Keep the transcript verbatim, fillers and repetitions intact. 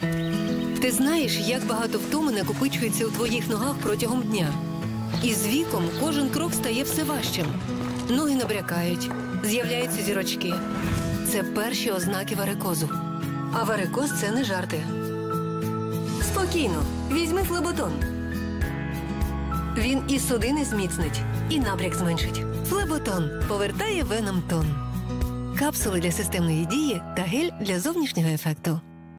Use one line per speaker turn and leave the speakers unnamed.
Ти знаєш, як багато втоми накопичується у твоїх ногах протягом дня? І з віком кожен крок стає все важчим. Ноги набрякають, з'являються зірочки. Це перші ознаки варикозу. А варикоз – це не жарти. Спокійно, візьми флеботон. Він і судини зміцнить, і набряк зменшить. Флеботон повертає венам тон. Капсули для системної дії та гель для зовнішнього ефекту.